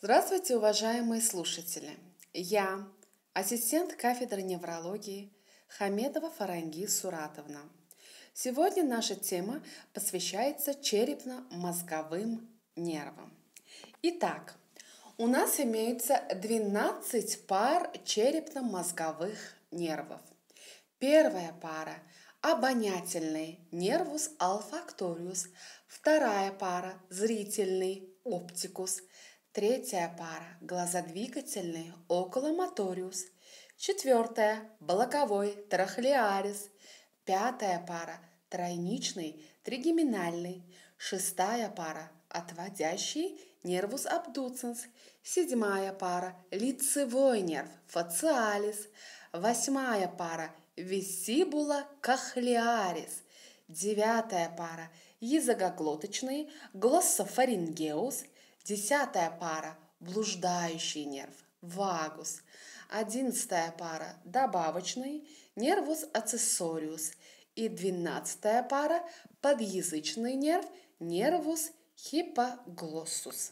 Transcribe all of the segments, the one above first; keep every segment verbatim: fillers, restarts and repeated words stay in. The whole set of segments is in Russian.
Здравствуйте, уважаемые слушатели! Я ассистент кафедры неврологии Хамедова Фарангиз Суратовна. Сегодня наша тема посвящается черепно-мозговым нервам. Итак, у нас имеется двенадцать пар черепно-мозговых нервов. Первая пара – обонятельный нервус олфакториус, вторая пара – зрительный оптикус, третья пара – глазодвигательный окуломоториус, четвертая – боковой трахеарис, пятая пара – тройничный тригеминальный, шестая пара – отводящий нервус абдуценс, седьмая пара – лицевой нерв фациалис, восьмая пара – вестибула кохлеарис, девятая пара – языкоглоточный глоссофарингеус, десятая пара – блуждающий нерв вагус, одиннадцатая пара – добавочный нервус аксессориус и двенадцатая пара – подъязычный нерв нервус хипоглоссус.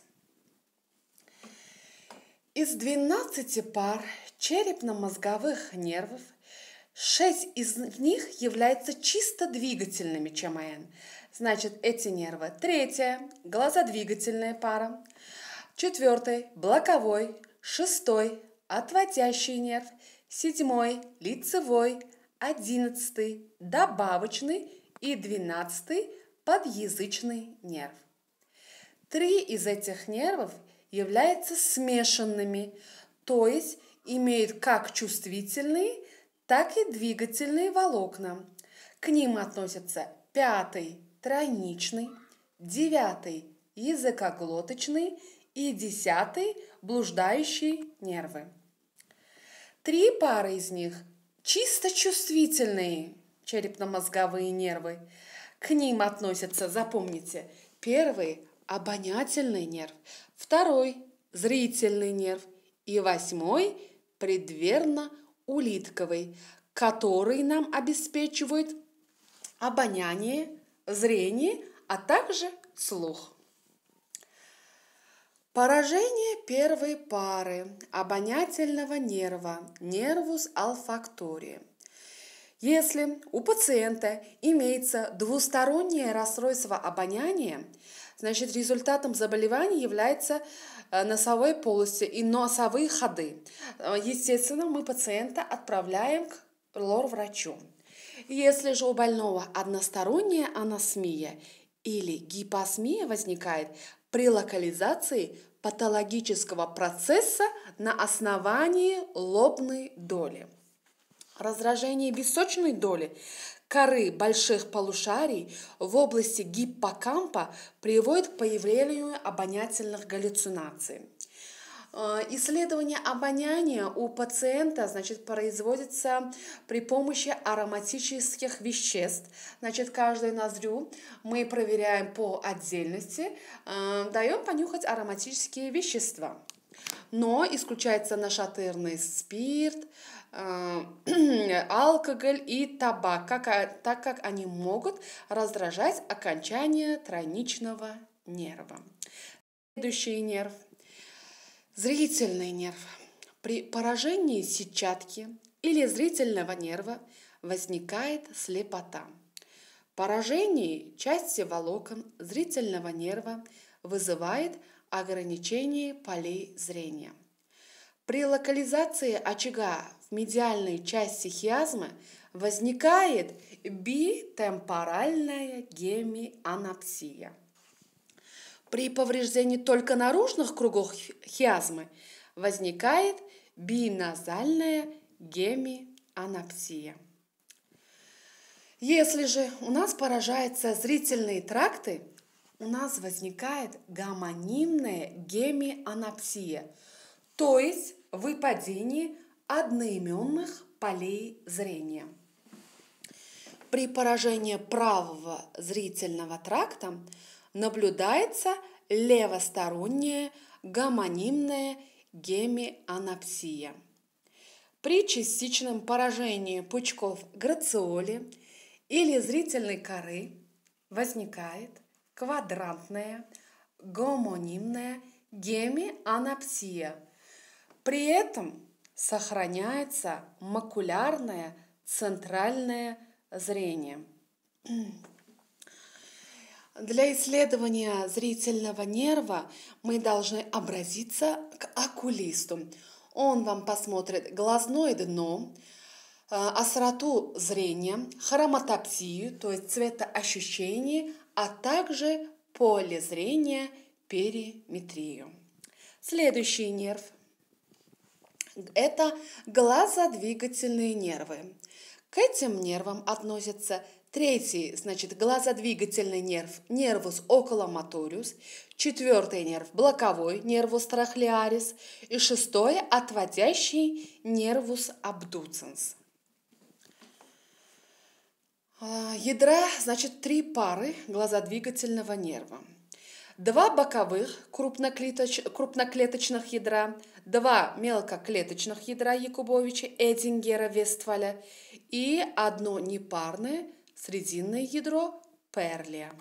Из двенадцати пар черепно-мозговых нервов шесть из них являются чисто двигательными ЧМН. Значит, эти нервы: третья – глазодвигательная пара, четвертый – боковой, шестой – отводящий нерв, седьмой – лицевой, одиннадцатый – добавочный и двенадцатый – подъязычный нерв. Три из этих нервов являются смешанными, то есть имеют как чувствительные, так и двигательные волокна. К ним относятся пятый – тройничный, девятый – языкоглоточный и десятый – блуждающие нервы. Три пары из них чисто чувствительные черепно-мозговые нервы. К ним относятся, запомните, первый – обонятельный нерв, второй – зрительный нерв и восьмой – преддверно-улитковый, который нам обеспечивает обоняние, зрение, а также слух. Поражение первой пары обонятельного нерва нервус олфактории. Если у пациента имеется двустороннее расстройство обоняния, значит, результатом заболевания является носовой полости и носовые ходы. Естественно, мы пациента отправляем к лор-врачу. Если же у больного односторонняя анасмия или гипосмия возникает при локализации патологического процесса на основании лобной доли, раздражение височной доли коры больших полушарий в области гиппокампа приводит к появлению обонятельных галлюцинаций. Исследование обоняния у пациента, значит, производится при помощи ароматических веществ. Значит, каждую ноздрю мы проверяем по отдельности, даем понюхать ароматические вещества. Но исключается нашатырный спирт, алкоголь и табак, как, так как они могут раздражать окончание тройничного нерва. Следующий нерв – зрительный нерв. При поражении сетчатки или зрительного нерва возникает слепота. Поражение части волокон зрительного нерва вызывает ограничение полей зрения. При локализации очага в медиальной части хиазмы возникает битемпоральная гемианапсия. При повреждении только наружных кругов хиазмы возникает биназальная гемианапсия. Если же у нас поражаются зрительные тракты, у нас возникает гомонимная гемианапсия, то есть выпадение одноименных полей зрения. При поражении правого зрительного тракта наблюдается левосторонняя гомонимная гемианапсия. При частичном поражении пучков грациоли или зрительной коры возникает квадрантная гомонимная гемианопсия. При этом сохраняется макулярное центральное зрение. Для исследования зрительного нерва мы должны обратиться к окулисту. Он вам посмотрит глазное дно, остроту зрения, хромотопсию, то есть цветоощущение, а также поле зрения, периметрию. Следующий нерв – это глазодвигательные нервы. К этим нервам относятся третий, значит, глазодвигательный нерв, нервус окуломоториус, четвертый нерв, боковой, нервус трахеарис, и шестой, отводящий, нервус абдуценс. Ядра, значит, три пары глазодвигательного нерва. Два боковых крупноклеточ... крупноклеточных ядра, два мелкоклеточных ядра Якубовича, Эдингера, Вестфаля и одно непарное срединное ядро Перлия.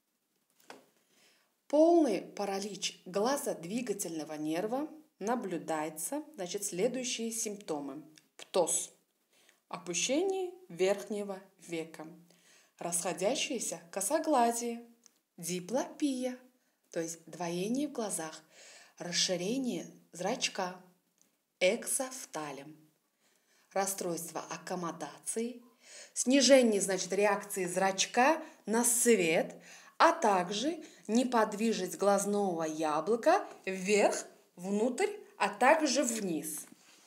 Полный паралич глазодвигательного нерва наблюдается, значит, следующие симптомы. Птоз, опущение верхнего века, расходящееся косоглазие, диплопия, то есть двоение в глазах, расширение зрачка, экзофталем, расстройство аккомодации, снижение, значит, реакции зрачка на свет, а также неподвижность глазного яблока вверх, внутрь, а также вниз.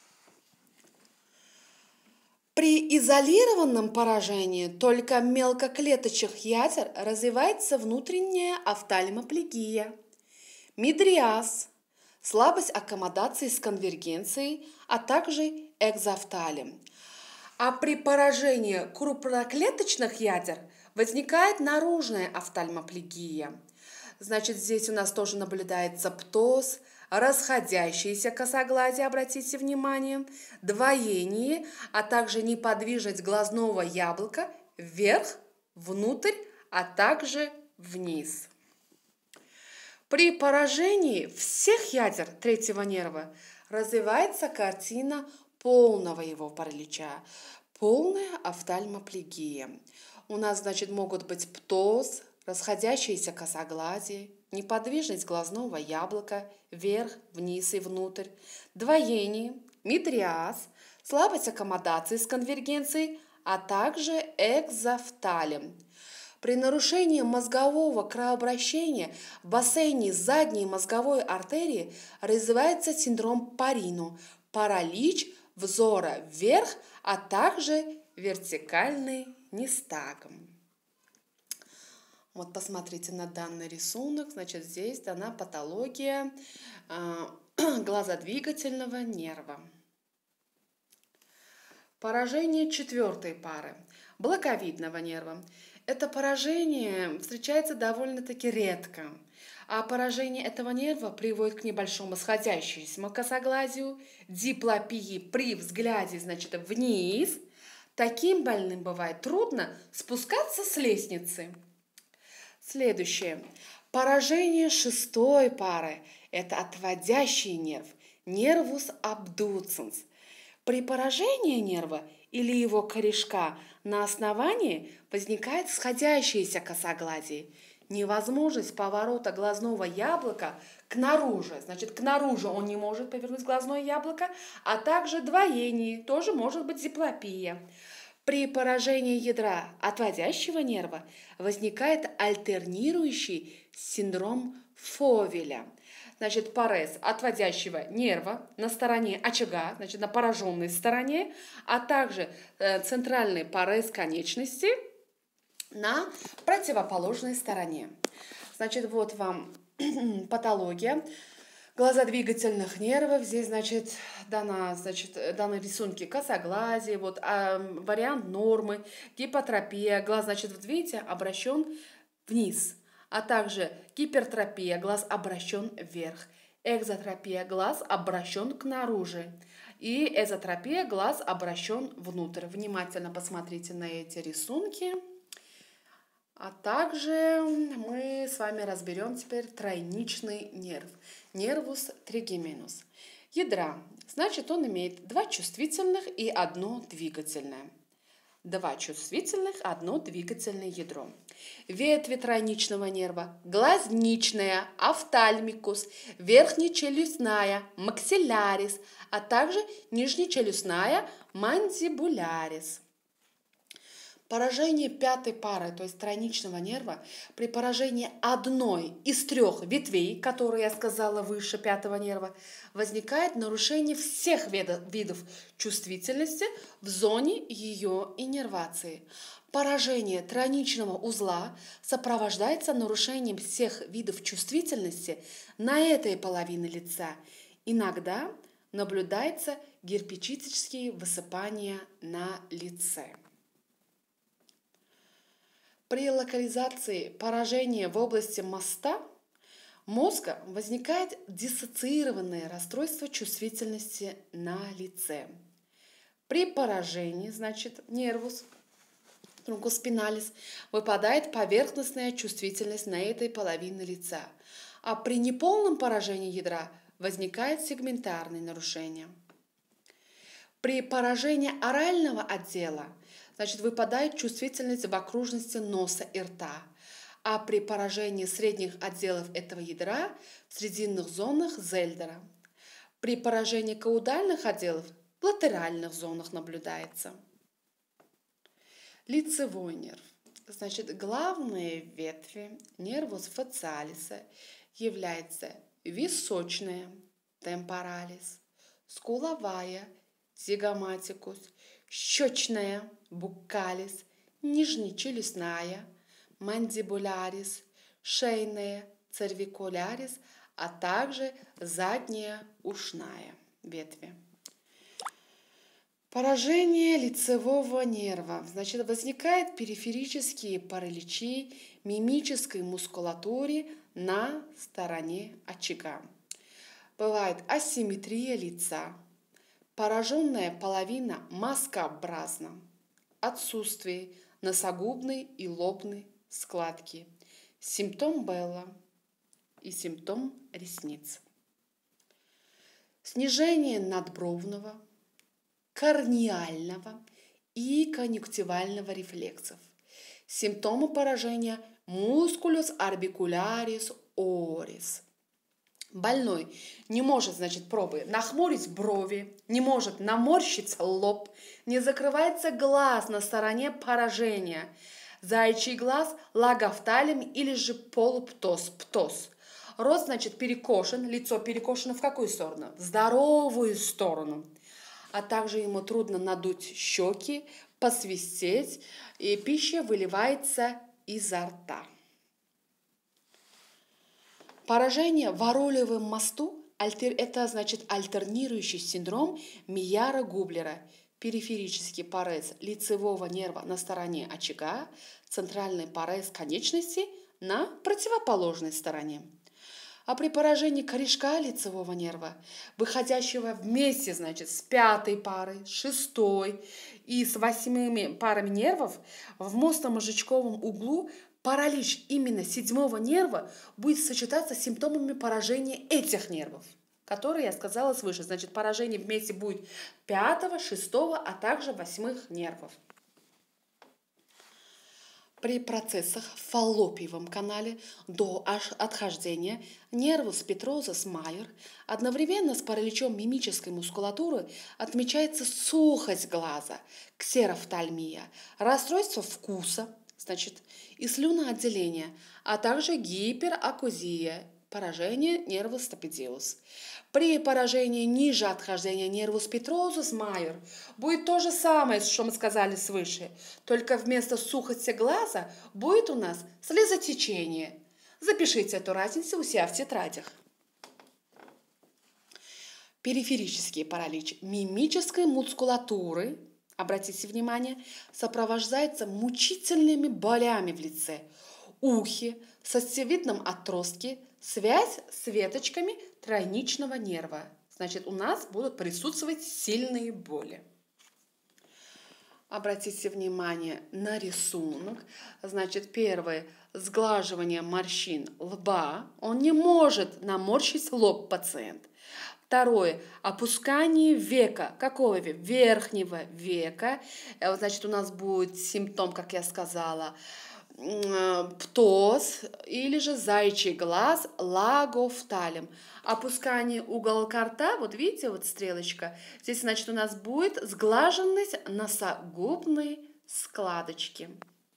При изолированном поражении только мелкоклеточных ядер развивается внутренняя офтальмоплегия, мидриаз, слабость аккомодации с конвергенцией, а также экзофталем. А при поражении крупноклеточных ядер возникает наружная офтальмоплегия. Значит, здесь у нас тоже наблюдается птоз, расходящиеся косоглазие, обратите внимание, двоение, а также неподвижность глазного яблока вверх, внутрь, а также вниз. При поражении всех ядер третьего нерва развивается картина полного его паралича, полная офтальмоплегия. У нас, значит, могут быть птоз, расходящиеся косоглазие, неподвижность глазного яблока вверх, вниз и внутрь, двоение, мидриаз, слабость аккомодации с конвергенцией, а также экзофталем. При нарушении мозгового кровообращения в бассейне задней мозговой артерии развивается синдром Парино, паралич взора вверх, а также вертикальный нистагм. Вот посмотрите на данный рисунок. Значит, здесь дана патология э, глазодвигательного нерва. Поражение четвертой пары блоковидного нерва. Это поражение встречается довольно-таки редко. А поражение этого нерва приводит к небольшому сходящемуся косоглазию, диплопии при взгляде, значит, вниз. Таким больным бывает трудно спускаться с лестницы. Следующее. Поражение шестой пары – это отводящий нерв, нервус абдуценс. При поражении нерва или его корешка на основании возникает сходящееся косоглазие, невозможность поворота глазного яблока к наружу. Значит, к наружу он не может повернуть глазное яблоко, а также двоение, тоже может быть диплопия. При поражении ядра отводящего нерва возникает альтернирующий синдром Фовеля. Значит, парез отводящего нерва на стороне очага, значит, на пораженной стороне, а также э, центральный парез конечности на противоположной стороне. Значит, вот вам патология глазодвигательных нервов. Здесь, значит, дана, значит, даны рисунки косоглазия, вот а, вариант нормы, гипотропия, глаз, значит, вот видите, обращен вниз, а также гипертропия, глаз обращен вверх, экзотропия, глаз обращен к наружу, и эзотропия, глаз обращен внутрь. Внимательно посмотрите на эти рисунки. А также мы с вами разберем теперь тройничный нерв. нервус тригеменус. Ядра, значит, он имеет два чувствительных и одно двигательное. Два чувствительных, одно двигательное ядро. Ветви тройничного нерва: глазничная, офтальмикус, верхнечелюстная, максиллярис, а также нижнечелюстная, мандибулярис. Поражение пятой пары, то есть тройничного нерва, при поражении одной из трех ветвей, которые я сказала выше пятого нерва, возникает нарушение всех видов, видов чувствительности в зоне ее иннервации. Поражение тройничного узла сопровождается нарушением всех видов чувствительности на этой половине лица. Иногда наблюдается герпетические высыпания на лице. При локализации поражения в области моста мозга возникает диссоциированное расстройство чувствительности на лице. При поражении, значит, нервус тронкоспиналис, выпадает поверхностная чувствительность на этой половине лица, а при неполном поражении ядра возникает сегментарные нарушения. При поражении орального отдела, значит, выпадает чувствительность в окружности носа и рта, а при поражении средних отделов этого ядра в срединных зонах Зельдера. При поражении каудальных отделов в латеральных зонах наблюдается. Лицевой нерв. Значит, главные ветви нервус фациалиса являются височная, темпоралис, скуловая, зигоматикус, щечная, буккалис, нижнечелюстная, мандибулярис, шейная, цервикулярис, а также задняя ушная ветви. Поражение лицевого нерва. Значит, возникают периферические параличи мимической мускулатуре на стороне очага. Бывает асимметрия лица, пораженная половина маскообразна, отсутствие носогубной и лобной складки, симптом Белла и симптом ресниц. Снижение надбровного, корниального и конъюнктивального рефлексов. Симптомы поражения мускулус орбикулярис орис. Больной не может, значит, пробуя нахмурить брови, не может наморщить лоб, не закрывается глаз на стороне поражения. Заячий глаз лагофталем или же полуптоз, птоз. Рот, значит, перекошен, лицо перекошено в какую сторону? В здоровую сторону. А также ему трудно надуть щеки, посвистеть, и пища выливается изо рта. Поражение в оролевом мосту – это, значит, альтернирующий синдром Мейера-Гублера, периферический парез лицевого нерва на стороне очага, центральный парез конечности на противоположной стороне. А при поражении корешка лицевого нерва, выходящего вместе, значит, с пятой парой, с шестой и с восьмыми парами нервов, в мостно-мозжечковом углу паралич именно седьмого нерва будет сочетаться с симптомами поражения этих нервов, которые я сказала свыше. Значит, поражение вместе будет пятого, шестого, а также восьмых нервов. При процессах в фаллопиевом канале до отхождения нервус петрозус майор одновременно с параличом мимической мускулатуры отмечается сухость глаза, ксерофтальмия, расстройство вкуса, значит, и слюноотделение, а также гиперакузия, поражение нервус стапедиус. При поражении ниже отхождения нервус петрозус майор будет то же самое, что мы сказали свыше, только вместо сухости глаза будет у нас слезотечение. Запишите эту разницу у себя в тетрадях. Периферический паралич мимической мускулатуры, обратите внимание, сопровождается мучительными болями в лице, ухе, сосцевидном отростке, связь с веточками тройничного нерва. Значит, у нас будут присутствовать сильные боли. Обратите внимание на рисунок. Значит, первое — сглаживание морщин лба. Он не может наморщить лоб пациент. Второе — опускание века. Какого века? Верхнего века. Э, Значит, у нас будет симптом, как я сказала, м, птоз или же заячий глаз, лагофталем. Опускание уголка рта, вот видите, вот стрелочка, здесь, значит, у нас будет сглаженность носогубной складочки.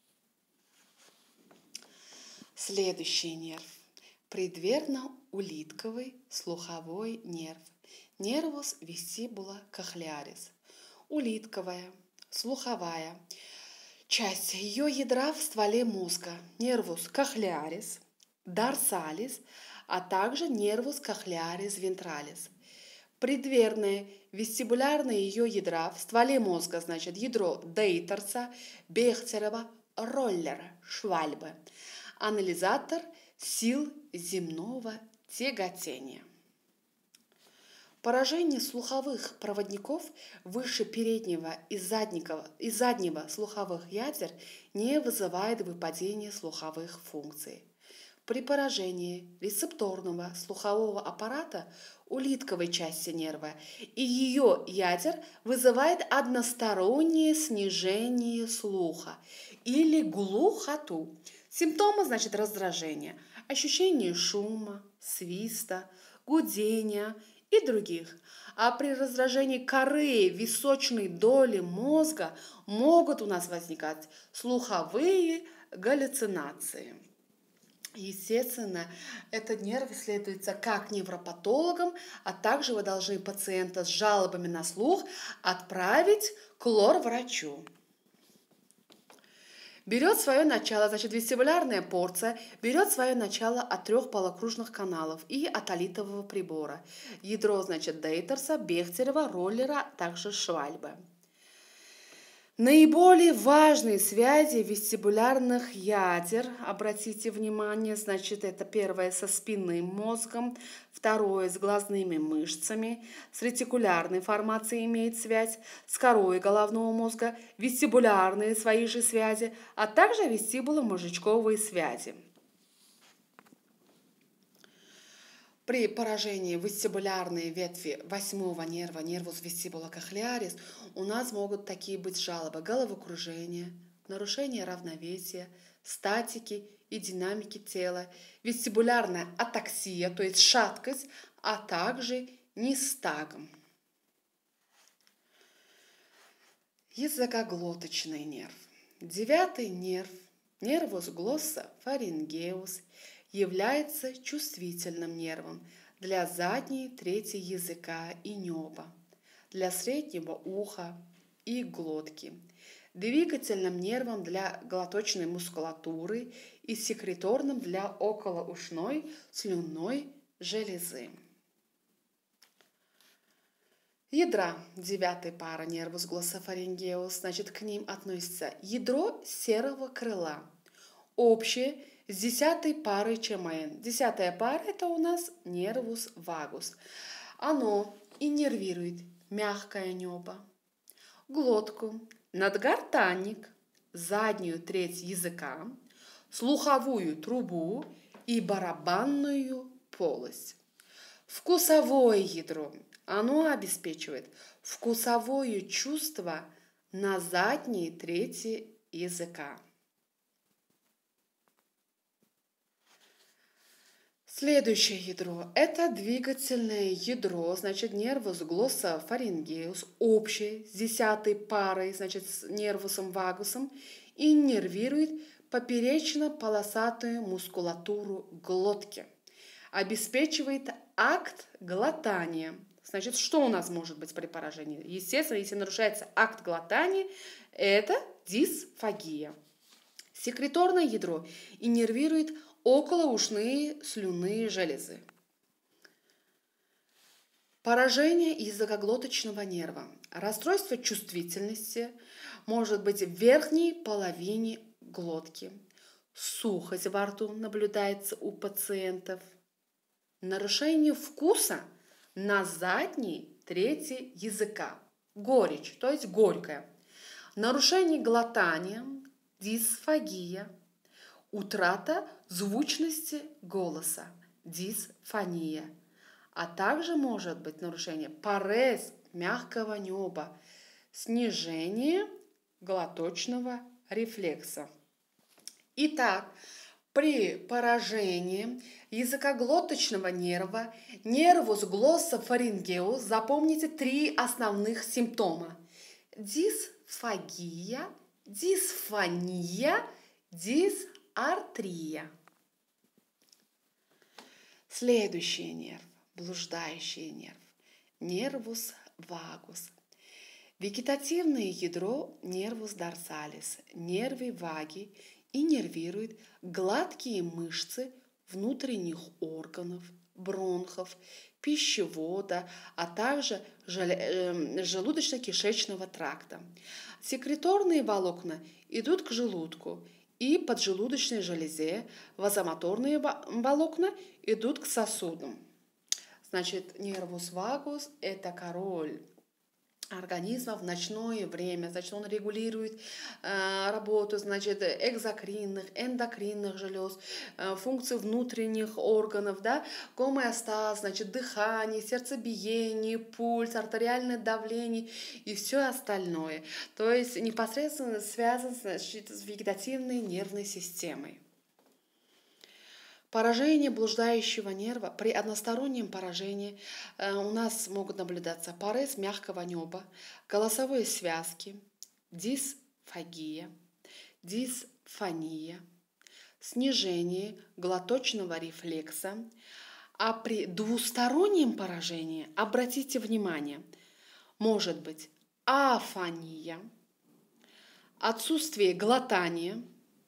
Следующий нерв. Предверно-улитковый слуховой нерв. Нервус вестибула кохлеарис. Улитковая, слуховая часть ее ядра в стволе мозга. Нервус кохлеарис, дорсалис, а также нервус кохлеарис вентралис. Предверные вестибулярные ее ядра в стволе мозга, значит, ядро Дейтерса, Бехтерева, Роллера, Швальбы. Анализатор сил земного тяготения. Поражение слуховых проводников выше переднего и заднего, и заднего слуховых ядер не вызывает выпадения слуховых функций. При поражении рецепторного слухового аппарата улитковой части нерва и ее ядер вызывает одностороннее снижение слуха или глухоту. Симптомы, значит, раздражение, ощущение шума, свиста, гудения и других. А при раздражении коры височной доли мозга могут у нас возникать слуховые галлюцинации. Естественно, этот нерв исследуется как невропатологом, а также вы должны пациента с жалобами на слух отправить к лор-врачу. Берет свое начало, значит, вестибулярная порция берет свое начало от трех полукружных каналов и от олитового прибора. Ядро, значит, Дейтерса, Бехтерева, Роллера, также Швальбы. Наиболее важные связи вестибулярных ядер, обратите внимание, значит, это первое со спинным мозгом, второе с глазными мышцами, с ретикулярной формацией имеет связь, с корой головного мозга, вестибулярные свои же связи, а также вестибуло-мозжечковые связи. При поражении вестибулярной ветви восьмого нерва, нервус вестибула кохлеарис, у нас могут такие быть жалобы: головокружение, нарушение равновесия, статики и динамики тела, вестибулярная атаксия, то есть шаткость, а также нистагм. Языкоглоточный нерв. Девятый нерв, нервус глоссофарингеус, является чувствительным нервом для задней трети языка и неба, для среднего уха и глотки, двигательным нервом для глоточной мускулатуры и секреторным для околоушной слюнной железы. Ядра девятой пары нервус глоссофарингеус, значит, к ним относится ядро серого крыла, общее с десятой парой ЧМН. Десятая пара — это у нас нервус вагус. Оно иннервирует мягкое небо, глотку, надгортанник, заднюю треть языка, слуховую трубу и барабанную полость. Вкусовое ядро. Оно обеспечивает вкусовое чувство на задней трети языка. Следующее ядро – это двигательное ядро, значит, нервус глоссофарингеус, общее с десятой парой, значит, с нервусом вагусом, иннервирует поперечно-полосатую мускулатуру глотки, обеспечивает акт глотания. Значит, что у нас может быть при поражении? Естественно, если нарушается акт глотания, это дисфагия. Секреторное ядро иннервирует околоушные слюнные железы. Поражение языкоглоточного нерва. Расстройство чувствительности может быть в верхней половине глотки. Сухость во рту наблюдается у пациентов. Нарушение вкуса на задней трети языка. Горечь, то есть горькая. нарушение глотания, дисфагия, утрата звучности голоса, дисфония, а также может быть нарушение парез мягкого неба, снижение глоточного рефлекса. Итак, при поражении языкоглоточного нерва, нервус глоссофарингеус, запомните три основных симптома: дисфагия, дисфония, дисартрия. Следующий нерв, блуждающий нерв, нервус вагус. Вегетативное ядро нервус дорсалис, нервы ваги, иннервирует гладкие мышцы внутренних органов, бронхов, пищевода, а также желудочно-кишечного тракта. Секреторные волокна идут к желудку и поджелудочной железе, вазомоторные волокна идут к сосудам. Значит, нервус вагус – это король организма в ночное время, значит, он регулирует э, работу, значит, экзокринных, эндокринных желез, э, функции внутренних органов, да, гомеостаз, значит, дыхание, сердцебиение, пульс, артериальное давление и все остальное. То есть непосредственно связан, значит, с вегетативной нервной системой. Поражение блуждающего нерва. При одностороннем поражении э, у нас могут наблюдаться парез мягкого неба, голосовые связки, дисфагия, дисфония, снижение глоточного рефлекса. А при двустороннем поражении, обратите внимание, может быть афония, отсутствие глотания,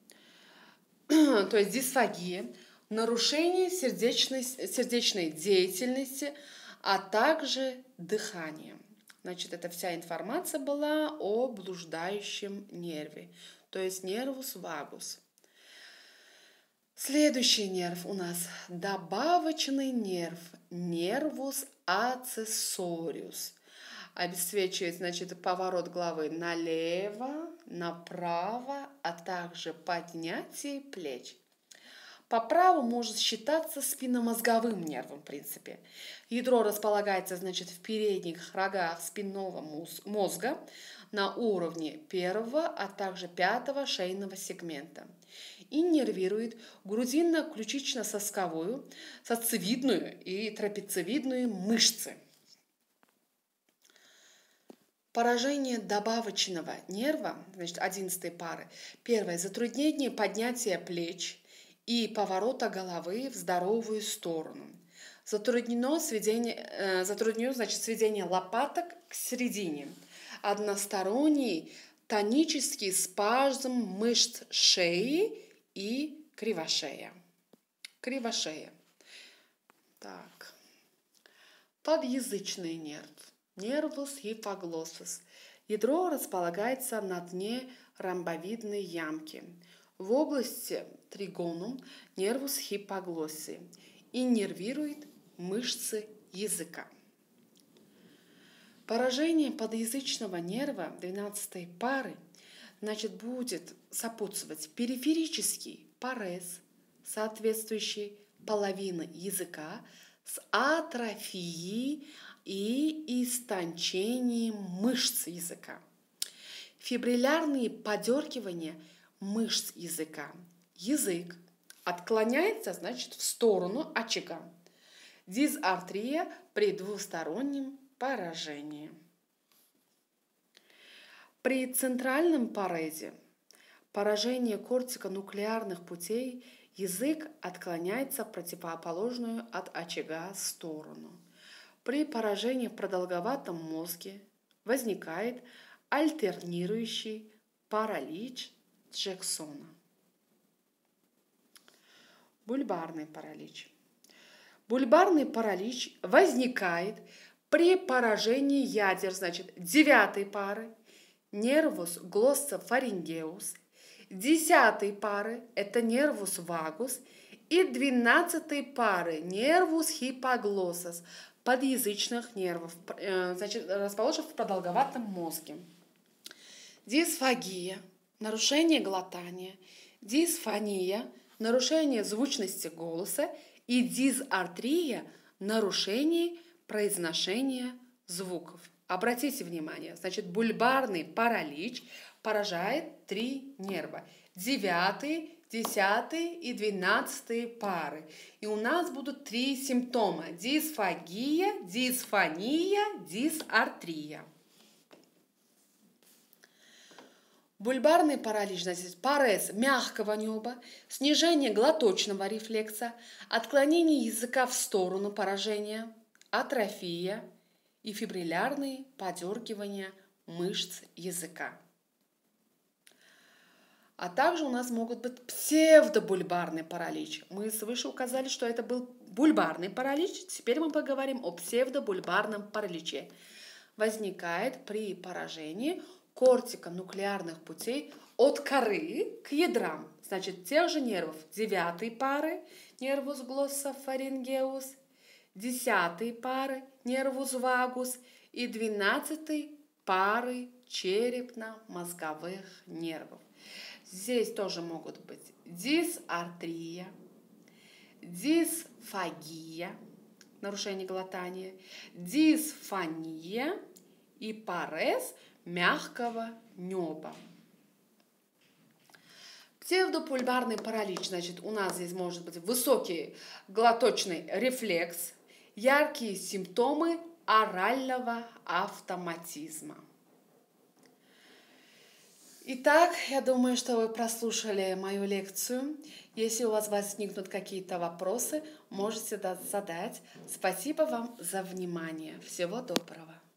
то есть дисфагия, нарушение сердечной, сердечной деятельности, а также дыхания. Значит, это вся информация была о блуждающем нерве, то есть нервус вагус. Следующий нерв у нас добавочный нерв, нервус аксессориус. Обеспечивает, значит, поворот головы налево, направо, а также поднятие плеч. По праву может считаться спинномозговым нервом, в принципе. Ядро располагается, значит, в передних рогах спинного мозга на уровне первого, а также пятого шейного сегмента. Иннервирует грудинно-ключично-сосковую, сосцевидную и трапециевидную мышцы. Поражение добавочного нерва, значит, одиннадцатой пары. Первое – затруднение поднятия плеч и поворота головы в здоровую сторону. Затруднено сведение, э, затруднено, значит, сведение лопаток к середине. Односторонний тонический спазм мышц шеи и кривошея. Кривошея. Так. Подъязычный нерв. Нервус гипоглоссус. Ядро располагается на дне ромбовидной ямки. В области тригонум нервус гипоглосси. Иннервирует мышцы языка. Поражение подъязычного нерва двенадцатой пары, значит, будет сопутствовать периферический парез, соответствующий половины языка, с атрофией и истончением мышц языка. Фибриллярные подергивания мышц языка. Язык отклоняется, значит, в сторону очага. Дисартрия при двустороннем поражении. При центральном парезе, поражении кортиконуклеарных путей, язык отклоняется в противоположную от очага сторону. При поражении в продолговатом мозге возникает альтернирующий паралич Джексона. Бульбарный паралич. Бульбарный паралич возникает при поражении ядер, значит, девятой пары, нервус глоссофарингеус, десятой пары, это нервус вагус, и двенадцатой пары, нервус гипоглоссус, подъязычных нервов, значит, расположен в продолговатом мозге. Дисфагия – нарушение глотания, дисфония – нарушение звучности голоса и дисартрия – нарушение произношения звуков. Обратите внимание, значит, бульбарный паралич поражает три нерва. Девятый, десятый и двенадцатые пары. И у нас будут три симптома. Дисфагия, дисфония, дисартрия. Бульбарный паралич, значит, парез мягкого неба, снижение глоточного рефлекса, отклонение языка в сторону поражения, атрофия и фибриллярные подергивания мышц языка. А также у нас могут быть псевдобульбарный паралич. Мы свыше указали, что это был бульбарный паралич. Теперь мы поговорим о псевдобульбарном параличе. Возникает при поражении кортиконуклеарных путей от коры к ядрам. Значит, тех же нервов девятой пары, нервус глоссофарингеус, десятой пары, нервус вагус и двенадцатой пары черепно-мозговых нервов. Здесь тоже могут быть дисартрия, дисфагия, нарушение глотания, дисфония и парез мягкого неба. Псевдопульбарный паралич, значит, у нас здесь может быть высокий глоточный рефлекс, яркие симптомы орального автоматизма. Итак, я думаю, что вы прослушали мою лекцию. Если у вас возникнут какие-то вопросы, можете задать. Спасибо вам за внимание. Всего доброго.